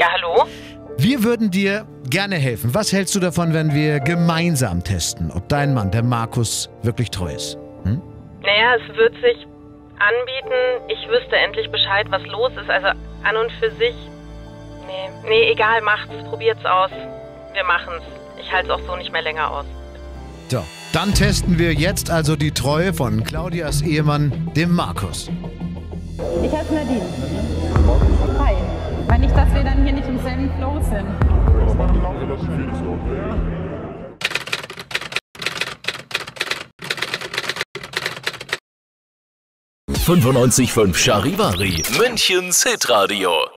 Ja, hallo? Wir würden dir gerne helfen. Was hältst du davon, wenn wir gemeinsam testen, ob dein Mann, der Markus, wirklich treu ist? Naja, es wird sich anbieten. Ich wüsste endlich Bescheid, was los ist. Also an und für sich. Nee, egal, macht's. Probiert's aus. Wir machen's. Ich halte es auch so nicht mehr länger aus. So, dann testen wir jetzt also die Treue von Claudias Ehemann, dem Markus. Ich heiße Nadine. Hi. Weil nicht, dass wir dann hier nicht im selben Flow sind. 95.5 Charivari, Münchens Hitradio.